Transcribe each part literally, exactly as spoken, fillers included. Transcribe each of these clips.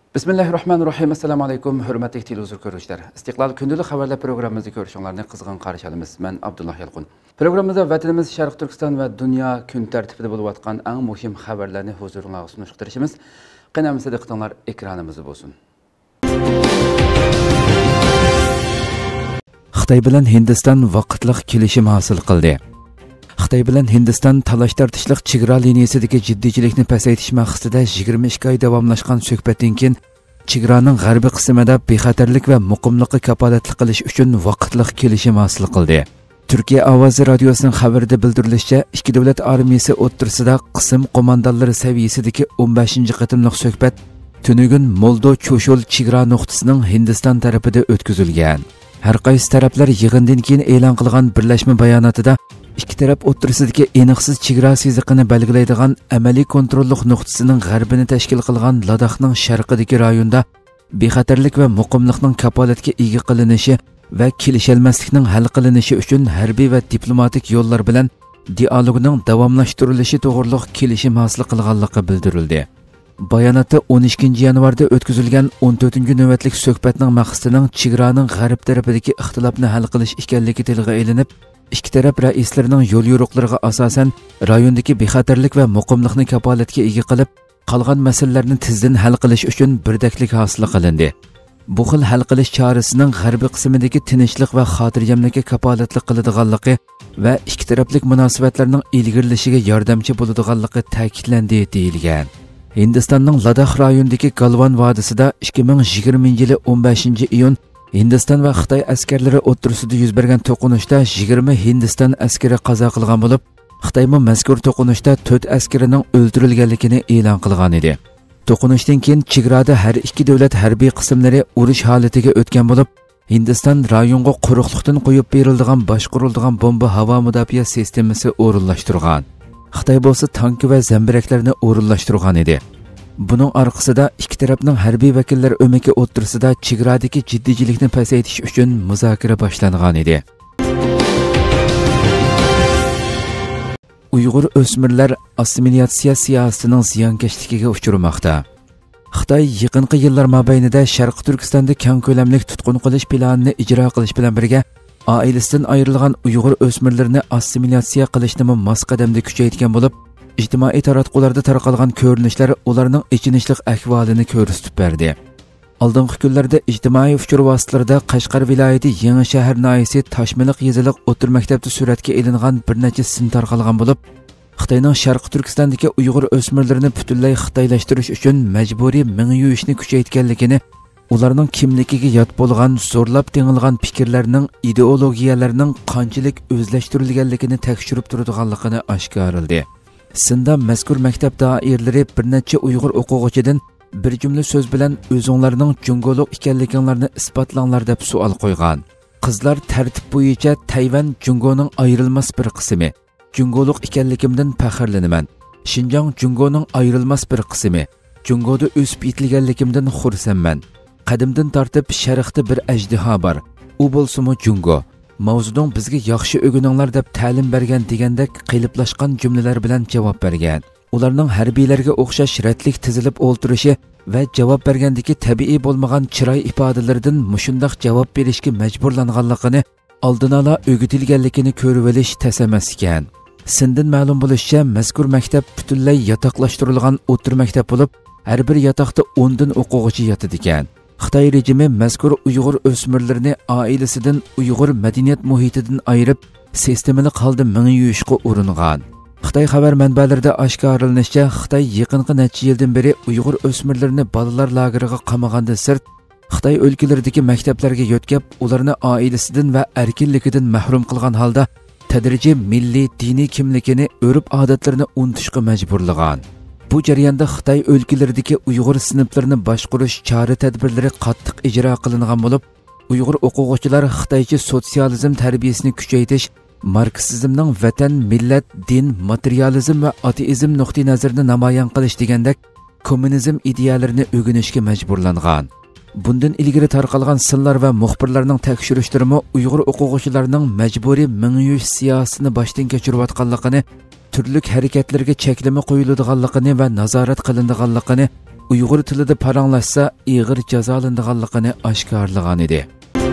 Bismillahirrahmanirrahim. Assalamu alaykum. Hürmetli televizyon görüşler. İstiklal Gündüzlük Haberler programımızı görüşünlerini kızgın karşı alımız. Ben Abdullah Yalqun. Programımızda vatanımız Şarkı Türkistan ve dünya gün tertibinde bulup atkan en muhim haberlerini huzuruna sunuşturuşumuz. Qanamızda diqqatinglar ekranımızı bolsun. Xitoy bilan Hindiston vaqtliq kelishim hosil qildi. Xitoy bilan Hindiston talash tartishliq chegara liniyasidagi jiddiychilikni pasaytish maqsadida yigirma ikki oy davomlashgan suhbatdan keyin chegaraning g'arbiy qismida bexatarlik va muqimlikni kapolatli qilish uchun vaqtliq kelishim hosil qildi. Turkiya ovozi radiosining xabarida bildirilishicha, ikki davlat armiyasi o'rtasida qism qo'mondonlari saviyasidagi o'n beshinchi qatimliq suhbat tunugun Moldo Cho'shul chegara nuqtasining Hindiston tarafida o'tkazilgan. Har qaysi taraflar yig'indan keyin e'lon qilgan birlashma bayonotida ikki taraf o'rtasidagi aniqsiz chegara siziqini belgilaydigan amaliy kontrollik nuqtasining g'arbini tashkil qilgan Ladakning sharqidagi rayonda bexatarlik va muqimlikning kapolatga ega qilinishi va kelisholmaslikning hal qilinishi uchun harbiy va diplomatik yo'llar bilan dialogning davomlashtirilishi to'g'riliq kelishim hosil qilganligi bildirildi. Bayonotda o'n ikkinchi yanvarda o'tkazilgan o'n to'rtinchi navbatlik suhbatning maqsadining chegaraning g'arb tarafidagi ixtilofni hal qilish ekanligi tilga ilinib, ikki taraf raislarining yo'l yo'riqlariga asosan rayondagi bexatarlik va muqimlikni kapolatga ega qilib, qolgan masalalarni tezdan hal qilish uchun birdaklik hosil qilindi. Bu xil hal qilish chorasining g'arbiy qismidagi tinchlik va xotirjamlikka kapolatlik qiladiganligi va ikki taraflik munosabatlarning ilgirlashiga yordamchi bo'ladiganligi ta'kidlandi deyilgan. Hindistonning Ladakh rayonidagi Galvan vodisida ikki ming yigirmanchi yili o'n beshinchi iyun Hindiston va Xitoy askarlari o'rtasida yuz bergan to'qinishda yigirma Hindiston askari qazo qilgan bo'lib, Xitoy ham mazkur to'qinishda to'rt askarining o'ldirilganligini e'lon qilgan edi. To'qinishdan keyin chegarada har ikki davlat harbiy qismlari urush holatiga o'tgan bo'lib, Hindiston rayonga quruqlikdan qo'yib beriladigan boshqariladigan bomba havo mudofaa sistemasi o'rinlashtirgan. Xitoy bo'lsa tank va zambiraklarni o'rinlashtirgan edi. Buning orqasida ikki tarafning harbiy vakillari o'maki o'rtasida chegaradagi jiddiychilikni pasaytish uchun muzokara boshlangan edi. Uyg'ur o'smirlar assimilyatsiya siyosatining ziyonkashligiga uchramoqda. Xitoy yaqinqi yillar mobaynida Sharqi Turkistonda keng ko'lamli tutqun qilish planini ijro qilish bilan birga oilasidan ayrilgan Uyg'ur o'smirlarini assimilyatsiya qilishni mos qadamda kuchaytirgan bo'lib, ijtimoiy taratqularda tarqalgan ko'rinishlar ularning ichinishlik ahvolini ko'rsatib berdi. Oldingi kunlarda ijtimoiy uchur vositalarida Qashqar viloyati Yangi shahar noyasi Toshmiliq yeziliq o'tir maktabda suratga ilingan bir necha sin tarqalgan bo'lib, Xitoyning Sharqi Turkistondagi Uyg'ur o'smirlarini butunlay xitoylashtirish uchun majburiy ming yuyishni kuchaytirganligini, ularning kimligiga yot bo'lgan zo'rlab tengilgan fikrlarning, ideologiyalarining qanchalik o'zlashtirilganligini tekshirib turadiganligini oshkorladi. Sinda mazkur maktab doiralari bir necha Uyg'ur o'quvchidan bir jumla so'z bilan o'zinglarning jungoliq ekanliklarini isbotlanglar deb savol qo'ygan. Qizlar tartib bo'yicha Tayvan Jungoning ayrilmas bir qismi. Jungoliq ekanligimdan faxrlanaman. Xinjiang Jungoning ayrilmas bir qismi. Jungoda o'sib yetilganligimdan xursandman. Qadimdan tortib sharqda bir ajdiho bor. U bo'lsa-mu Jungo. Mavzuning bizga yaxshi o'gininglar deb ta'lim bergan degandek qiliplashgan jumlalar bilan javob bergan. Ularning harbiylarga o'xshash ratlik tizilib o'ltirishi va javob bergandagi tabiiy bo'lmagan chiroy ifodalaridan mushundaq javob berishga majburlanganligini, oldin ola o'gitilganligini ko'rib olish tasamas ekan. Sindan ma'lum bo'lishicha, mazkur maktab butunlay yotoqlashtirilgan o'tir maktab bo'lib, har bir yotoqda o'n dan o'quvchi yotadi ekan. Xitoy rejimi mazkur Uyg'ur o'smirlarini oilasidan, Uyg'ur madaniyat muhitidan ayirib, sistemali holda ming yuyishga uringan. Xitoy xabar manbalarida oshkorlanishicha, Xitoy yaqinqi necha yildan beri Uyg'ur o'smirlarini bolalar lageriga qamagandan sirt, Xitoy o'lkalaridagi maktablarga yo'tkab, ularni oilasidan va erkinligidan mahrum qilgan holda tadrijiy milliy diniy kimligini, urf-odatlarini unutishga majburlagan. Bu jarayonda Xitoy o'lkalaridagi Uyg'ur sinflarini boshqarish chora-tadbirlari qattiq ijro qilingan bo'lib, Uyg'ur o'quvchilar Xitoycha sotsializm tarbiyasini kuchaytirish, marksizmning vatan, millat, din, materializm va ateizm nuqtai nazarini namoyon qilish degandek kommunizm ideyalarini o'rganishga majburlangan. Bundan ilgari tarqalgan sinlar va muxbirlarning tekshirishlari Uyg'ur o'quvchilarining majburiy ming yuyish siyosatini boshdan kechirayotganligini, turli harakatlarga cheklama qo'yiladiganligini va nazorat qilinadiganligini, Uyg'ur tilida paranglashsa ig'ir jazolanadiganligini oshkorlagan edi.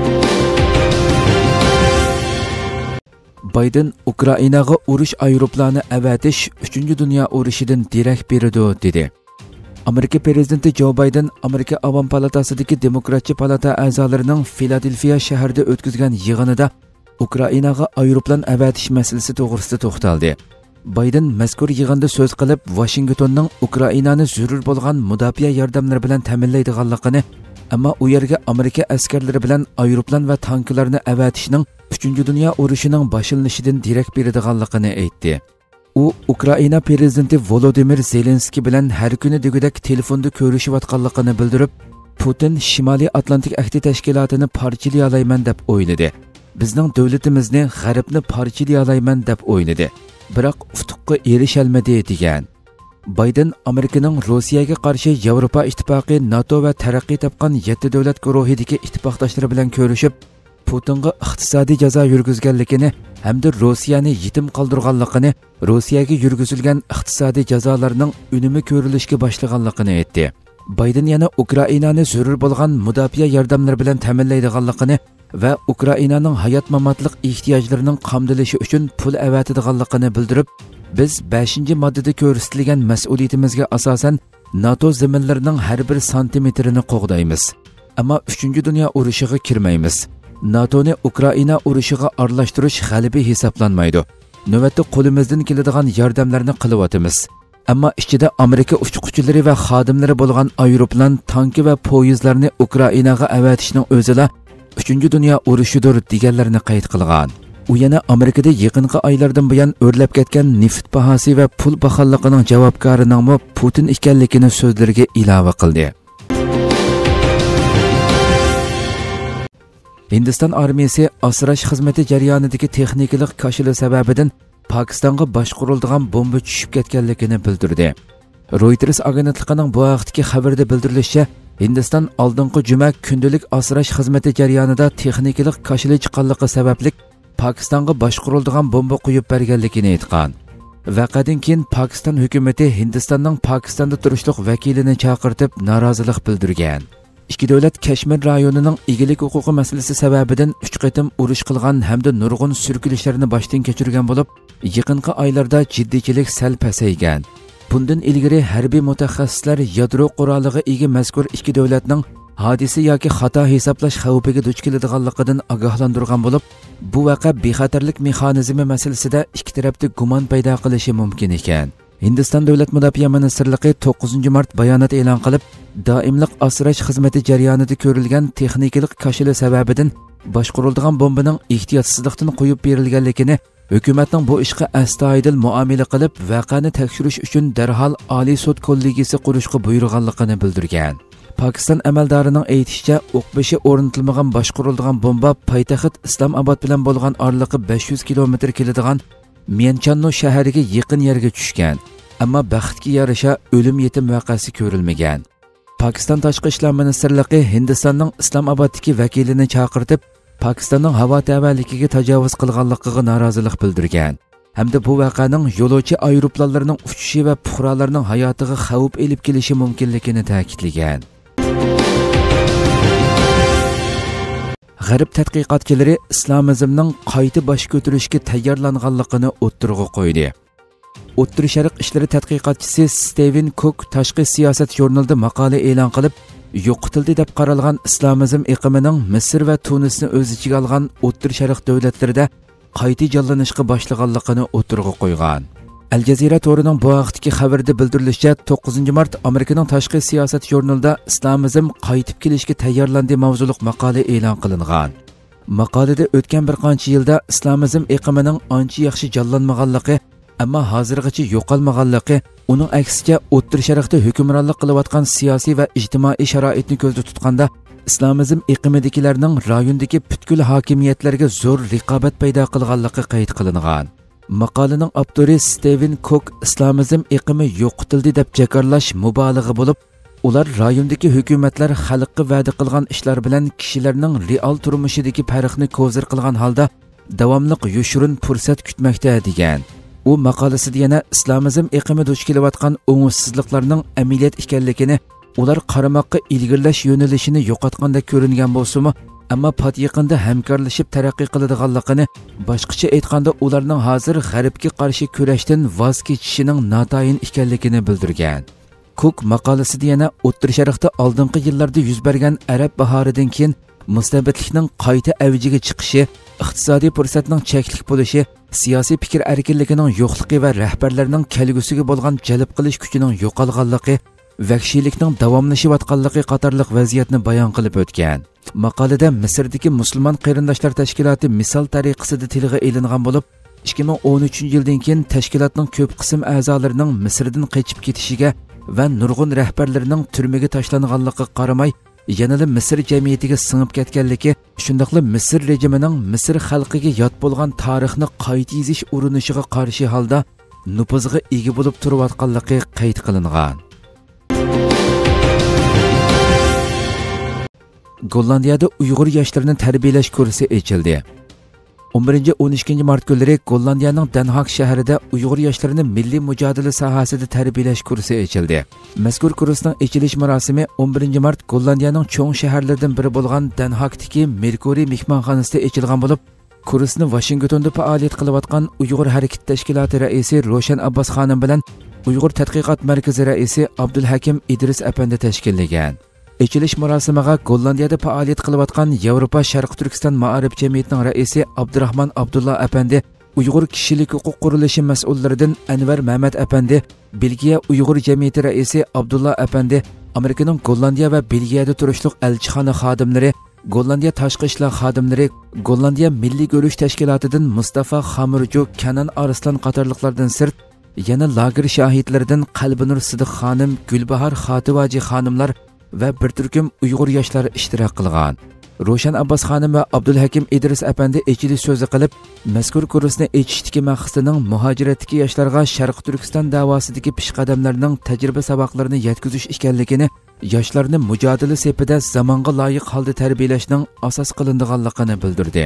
Bayden Ukrainaga urush aeroplani avatish uchinchi dunyo urushidan derak berdi dedi. Amerika prezidenti Joe Biden Amerika Avam palatasidagi Demokratchi palata a'zolarining Filadelfiya shahrida o'tkazgan yig'inida Ukrainaga aeroplan avatish masalasi to'g'risida to'xtaldi. Biden mazkur yig'inda so'z qilib, Washingtonning Ukrainani zarur bo'lgan mudofaa yordamlari bilan ta'minlaydiganligini, ammo u yerga Amerika askarlari bilan aeroplan va tanklarni avatishning uchinchi dunyo urushining boshlanishidan derak beradiganligini aytdi. U Ukraina prezidenti Volodymyr Zelenskiy bilan har kuni degudek telefonda ko'rishayotganligini bildirib, Putin Shimoliy Atlantik ahdi tashkilotini parchalay olayman deb o'yladi. Bizning davlatimizni g'arbni parchalay olayman deb o'yladi. Biroq utuqqa erisholmadi degan. Biden Amerikaning Rossiyaga qarshi Yevropa ittifoqi, NATO va taraqqiy topgan yetti davlat guruhidagi ittifoqdoshlari bilan ko'rishib, Putinga iqtisodiy jazo yurgizganligini hamda Rossiyani yetim qoldirganligini, Rossiyaga yurgizilgan iqtisodiy jazolarning unumi ko'rilishga boshlaganligini aytdi. Biden yana Ukrainani zarur bo'lgan mudofaa yordamlari bilan ta'minlaydiganligini va Ukrainaning hayot-mamotlik ehtiyojlarining qamdilishi uchun pul avatadiganligini bildirib, biz beshinchi moddada ko'rsatilgan mas'uliyatimizga asosan NATO zaminlarining har bir santimetrini qo'g'daymiz. Ammo uchinchi dunyo urushiga kirmaymiz. NATOni Ukraina urushiga aralashtirish g'alabi hisoblanmaydi. Navbatda qo'limizdan keladigan yordamlarni qilyapmiz. Ammo ichida Amerika uchquvchilari va xodimlari bo'lgan aeroplan, tanki va poyezdlarni Ukrainaga avatishning o'zida uchinchi dunyo urushidir deganlarni qayd qilgan. U yana Amerikada yaqinqi oylardan buyon o'rlab ketgan neft bahosi va pul baholligining javobgorining Putin ekanligini so'zlariga ilova qildi. Hindiston armiyasi asrash xizmati jarayonidagi texnikalik kashili sababidan Pokistonga boshqariladigan bomba tushib ketganligini bildirdi. Reuters agentligining bu vaqtdagi xabarda bildirilishicha, Hindiston oldingi juma kundalik asrash xizmati jarayonida texnikalik kashili chiqqanligi sababli Pokistonga boshqariladigan bomba qo'yib berganligini aytgan. Vaqadan keyin Pokiston hukumatı Hindistonning Pokistonda turishliq vakilini chaqirtib norozilik bildirgan. Ikki davlat Kashmir rayonining egilik huquqi masalasi sababidan uch qatim urush qilgan hamda nurg'un surkilishlarni boshdan kechirgan bo'lib, yaqinqi oylarda jiddiychilik sal pasaygan. Bundan ilgari harbiy mutaxassislar yadro quroliga ega mazkur ikki davlatning hodisa yoki xato hisoblash xavfiga duch keladiganligidan ogohlantirgan bo'lib, bu vaqa bexatarlik mexanizmi masalasida ikki tarafda gumon paydo qilishi mumkin ekan. Hindiston davlat mudofaa ministrligi to'qqizinchi mart bayonot e'lon qilib, doimliq asrash xizmati jarayonida ko'rilgan texnikalik kashili sababidan boshqariladigan bombaning ehtiyotsizlikdan qo'yib berilganligini, hukumatning bu ishga astoydil muomala qilib, voqeani tekshirish uchun darhol Oliy sud kollegiyasi qurishga buyurganligini bildirgan. Pokiston amaldorining aytishicha, o'qbeshi o'rnatilmagan boshqariladigan bomba poytaxt Islomobod bilan bo'lgan oraliqi besh yuz kilometr keladigan Mianchanno shahriga yaqin yerga tushgan. Ammo baxtga yarasha o'lim yetim voqeasi ko'rilmagan. Pokiston tashqi ishlar ministrligi Hindistonning Islomoboddagi vakilini chaqirtib, Pokistonning havo tavalligiga tajovuz qilganligiga norozilik bildirgan. Hamda bu voqeaning yo'lovchi aeroplanlarining uchishi va fuqarolarning hayotiga xavf elib kelishi mumkinligini ta'kidlagan. G'arb tadqiqotchilari islomizmning qayta bosh ko'tarishga tayyorlanganligini o'ttirg'a qo'ydi. O'ttir Sharq ishlari tadqiqotchisi Steven Cook tashqi siyosat jurnalida maqola e'lon qilib, yo'qitildi deb qaralgan islomizm iqimining Misr va Tunisni o'z ichiga olgan O'ttir Sharq davlatlarida qayta jonlanishga boshlaganligini o'ttirg'a qo'ygan. Al Jazeera to'rining bu vaqtdagi xabarida bildirilishicha, to'qqizinchi mart Amerikaning tashqi siyosat jurnalida islomizm qaytib kelishga tayyorlandi mavzuliq maqola e'lon qilingan. Maqolada o'tgan bir qancha yilda islomizm iqimining ancha yaxshi jonlanmaganligi, ammo hozirgacha yo'qolmaganligi, uning aksiga O'ttir Sharqda hukmronlik qilayotgan siyosiy va ijtimoiy sharoitni ko'zda tutganda islomizm iqimidagilarning rayondagi butkul hokimiyatlarga zo'r raqobat paydo qilganligi qayd qilingan. Maqolaning avtori Steven Cook islomizm iqimi yo'qitildi deb jakarlash mubolag'a bo'lib, ular rayondagi hukumatlar xalqqa va'da qilgan ishlar bilan kishilarning real turmushidagi farqni ko'zir qilgan holda davomli yoshirin fursat kutmoqda degan. U maqolasida yana islomizm iqimi duch kelayotgan o'ngsizliklarning amaliyot ekanligini, ular qaramoqqa ilgirlash yo'nalishini yo'qotgandek ko'ringan bo'lsa-mu, ammo pat yaqinda hamkorlashib taraqqiy qiladiganligini, boshqacha aytganda ularning hozir g'arbga qarshi kurashdan voz kechishining notayin ekanligini bildirgan. Cook maqolasida yana O'rta Sharqda oldingi yillarda yuz bergan arab bahoridan keyin mustabidlikning qayta avjiga chiqishi, iqtisodiy fursatning cheklik bo'lishi, siyosiy fikr erkinligining yo'qligi va rahbarlarning kelgusiga bo'lgan jalb qilish kuchining yo'qolganligi, vahshiylikning davomlashayotganligi qatorliq vaziyatni bayon qilib o'tgan. Maqolada Misrdagi musulmon qarindoshlar tashkiloti misol tariqasida tilga ilingan bo'lib, ikki ming o'n uchinchi yildan keyin tashkilotning ko'p qism a'zolarining Misrdan qochib ketishiga va nurg'un rahbarlarining turmaga tashlanganligiga qaramay, yanada Misr jamiyatiga singib ketganligi, shundaqla Misr rejimining Misr xalqiga yot bo'lgan tarixni qayta yozish urinishiga qarshi holda nupuzga ega bo'lib turayotganligi qayd qilingan. Gollandiyada Uyg'ur yoshlarini tarbiyalash kursi ochildi. o'n birinchi o'n ikkinchi mart kunlari Gollandiyaning Den Haag shahrida Uyg'ur yoshlarini milliy mujodala sohasida tarbiyalash kursi ochildi. Mazkur kursning ochilish marosimi o'n birinchi mart Gollandiyaning cho'ng shaharlaridan biri bo'lgan Den Haagdagi Mercury mehmonxonasida ochilgan bo'lib, kursni Washingtonda faoliyat qilayotgan Uyg'ur harakat tashkiloti raisi Roshan Abbos xonim bilan Uyg'ur tadqiqot markazi raisi Abdulhakim Idris apandi tashkillagan. Ochilish marosimiga Gollandiyada faoliyat qilayotgan Yevropa Sharq Turkiston ma'arif jamiyatining raisi Abdurahmon Abdulla apandi, Uyg'ur kishilik huquq qurilishi mas'ullaridan Anvar Mahmad apandi, Belgiya Uyg'ur jamiyati raisi Abdulla apandi, Amerikaning Gollandiya va Belgiyada turishliq elchixona xodimlari, Gollandiya tashqi ishlar xodimlari, Gollandiya milliy go'lish tashkilotidan Mustafa Xamirjo, Kanan Arslan qatorliqlardan sirt, yana lager shohidlaridan Qalbinur Sidiq xonim, Gulbahor Xotivaji xonimlar va bir turkum Uyg'ur yoshlari ishtirok qilgan. Roshan Abbos xonim va Abdulhakim Idris apandi ochilish so'zi qilib, mazkur kursni ochishdagi maqsadining muhojiratdagi yoshlarga Sharq Turkiston da'vosidagi peshqadamlarning tajriba saboqlarini yetkazish ekanligini, yoshlarni mujodala sepida zamonga loyiq holda tarbiyalashning asos qilinganligini bildirdi.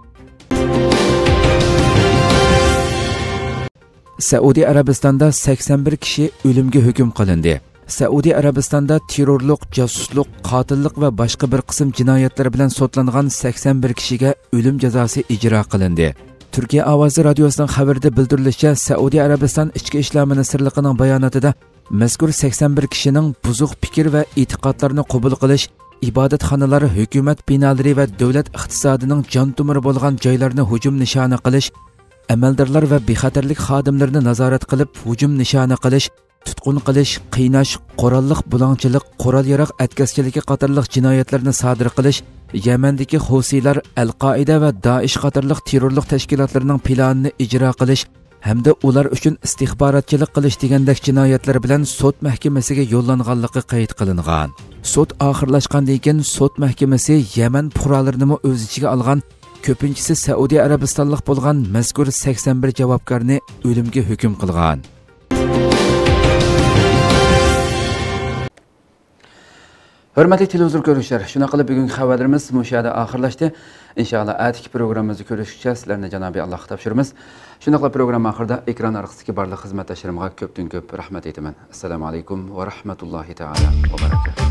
Saudiya Arabistonda sakson bir kishi o'limga hukm qilindi. Saudiya Arabistonda terrorlik, josuslik, qotillik va boshqa bir qism jinoyatlar bilan sotlangan sakson bir kishiga o'lim jazosi ijro qilindi. Turkiya ovozi radiosining xabarida bildirilishicha, Saudiya Arabiston ichki ishlar ministrligining bayonotida mazkur sakson bir kishining buzuq fikr va e'tiqodlarni qabul qilish, ibodatxonalari, hukumat binolari va davlat iqtisodining jon tomiri bo'lgan joylarni hujum nishoni qilish, amaldorlar va bexatarlik xodimlarini nazorat qilib hujum nishoni qilish, tutqun qilish, qiynash, qurolliq bulongchilik, qurol yaroq atkazchiligi qatorliq jinoyatlarni sodir qilish, Yamandagi Husiylar, Al-Qoida va Daesh qatorliq terrorlik tashkilotlarining planini ijro qilish hamda ular uchun istixborotchilik qilish degandek jinoyatlar bilan sud mahkamasiga yo'llanganligi qayd qilingan. Sud oxirlashgandan keyin sud mahkamasi Yaman fuqarolarini o'z ichiga olgan, ko'pinchisi Saudiya Arabistonlik bo'lgan mazkur sakson bir javobgarni o'limga hukm qilgan. Hörmətli televizor görüşlər, şuna qılıb bugünkü xəbərlərimiz müşahidə axırlaşdı. İnşallah ətiki proqramımızı görüşükcə sizlərlə Cənab-ı Allah tapşırımız. Şuna qılıb proqram axırda ekran arxısındakı barlıq xidmətdaşlarıma köpdən köp rəhmət etmən. Assalamu alaykum və rahmetullahi taala və barakatuh.